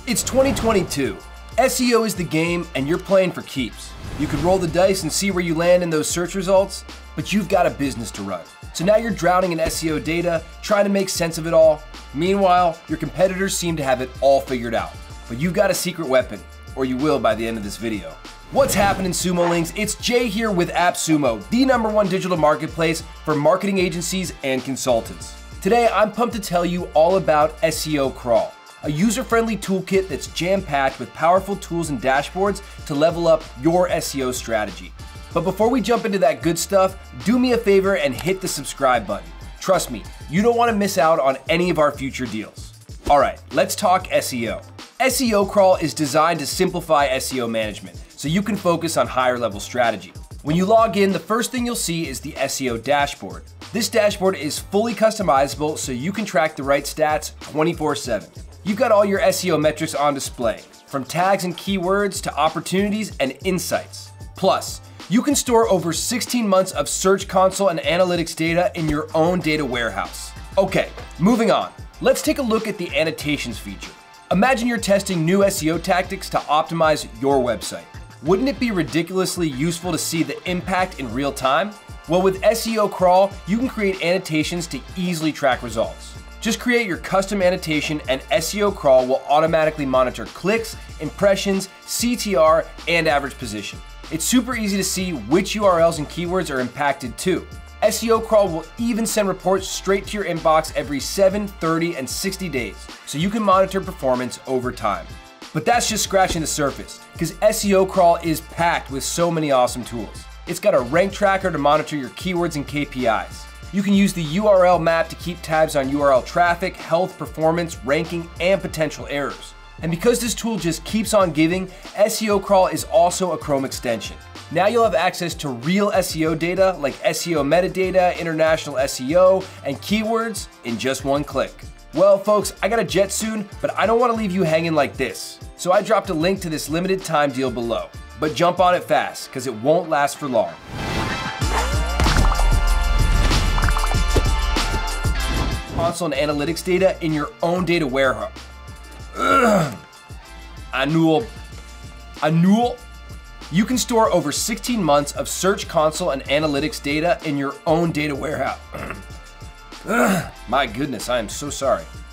It's 2022. SEO is the game and you're playing for keeps. You could roll the dice and see where you land in those search results, but you've got a business to run. So now you're drowning in SEO data, trying to make sense of it all. Meanwhile, your competitors seem to have it all figured out. But you've got a secret weapon, or you will by the end of this video. What's happening, Sumo Links? It's Jay here with Appsumo, the #1 digital marketplace for marketing agencies and consultants. Today, I'm pumped to tell you all about SEOcrawl, a user-friendly toolkit that's jam-packed with powerful tools and dashboards to level up your SEO strategy. But before we jump into that good stuff, do me a favor and hit the subscribe button. Trust me, you don't want to miss out on any of our future deals. All right, let's talk SEO. SEOcrawl is designed to simplify SEO management so you can focus on higher level strategy. When you log in, the first thing you'll see is the SEO Dashboard. This dashboard is fully customizable so you can track the right stats 24/7. You've got all your SEO metrics on display, from tags and keywords to opportunities and insights. Plus, you can store over 16 months of Search Console and analytics data in your own data warehouse. Okay, moving on. Let's take a look at the Annotations feature. Imagine you're testing new SEO tactics to optimize your website. Wouldn't it be ridiculously useful to see the impact in real time? Well, with SEOcrawl, you can create annotations to easily track results. Just create your custom annotation and SEOcrawl will automatically monitor clicks, impressions, CTR, and average position. It's super easy to see which URLs and keywords are impacted too. SEOcrawl will even send reports straight to your inbox every 7, 30, and 60 days, so you can monitor performance over time. But that's just scratching the surface, because SEOcrawl is packed with so many awesome tools. It's got a rank tracker to monitor your keywords and KPIs. You can use the URL map to keep tabs on URL traffic, health, performance, ranking, and potential errors. And because this tool just keeps on giving, SEOcrawl is also a Chrome extension. Now you'll have access to real SEO data like SEO metadata, international SEO, and keywords in just one click. Well, folks, I got a jet soon, but I don't want to leave you hanging like this. So I dropped a link to this limited time deal below. But jump on it fast, because it won't last for long. Console and analytics data in your own data warehouse. Annual. You can store over 16 months of Search Console and analytics data in your own data warehouse. My goodness, I am so sorry.